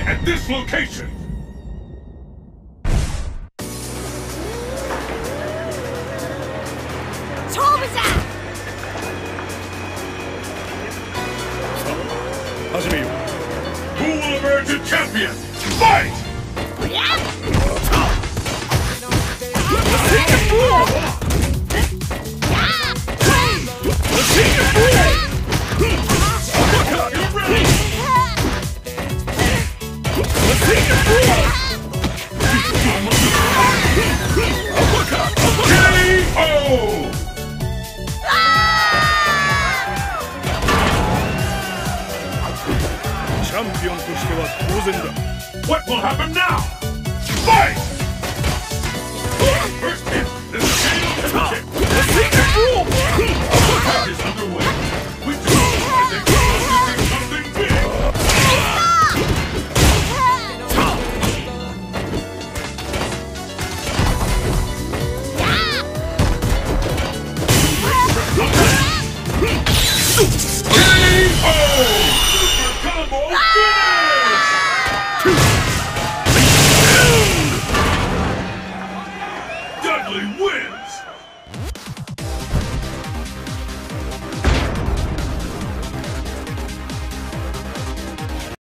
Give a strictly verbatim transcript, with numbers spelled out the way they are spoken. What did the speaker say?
at this location! Who will emerge a champion? Fight! What will happen now? Fight! First hit, then the tail kick. Attack is underway. We do as they close to something big. K O! Super combo finish! Dudley wins!